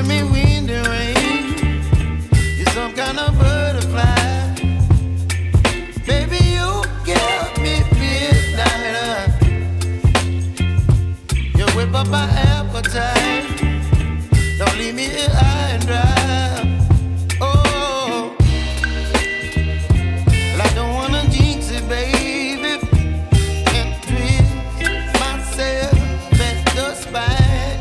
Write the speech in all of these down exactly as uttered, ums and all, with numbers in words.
giving me wind and rain. You're some kind of butterfly. Baby, you give me midnight. You whip up my appetite. Don't leave me here high and dry. Oh, well, I don't wanna jinx it, baby, and twist myself at the spine.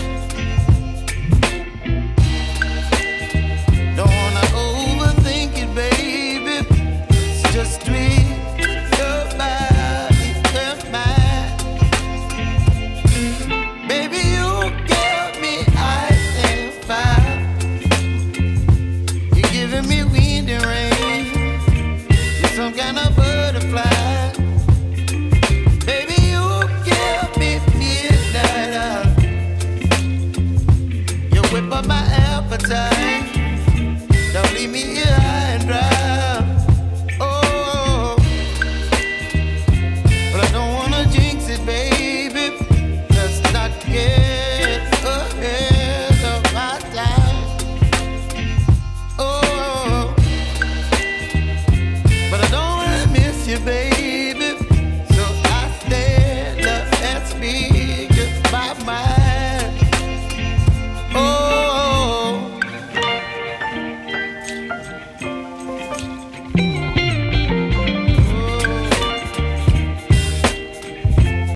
Don't wanna overthink it, baby. It's just twist your body and mine. Baby, you give me ice and fire. You're giving me wind and rain. You're some kind of butterfly. Baby, you give me midnight. You whip up my appetite. Don't leave me here